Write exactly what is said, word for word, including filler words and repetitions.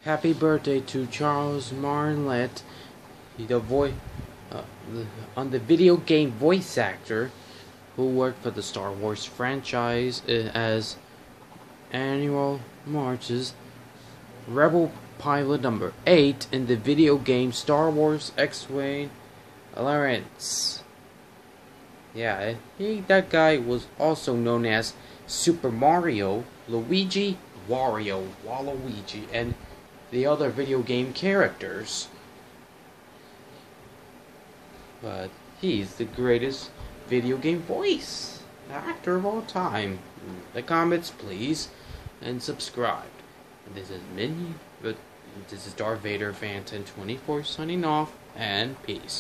Happy birthday to Charles Martinet, the voice uh, on the video game voice actor who worked for the Star Wars franchise as Admiral March's Rebel Pilot Number eight in the video game Star Wars X-Wing Alliance. Yeah, he, that guy was also known as Super Mario, Luigi, Wario, Waluigi, and the other video game characters. But he's the greatest video game voice actor of all time. The comments, please, and subscribe. This is Mini, but this is Darth Vader Phantom twenty-four signing off, and peace.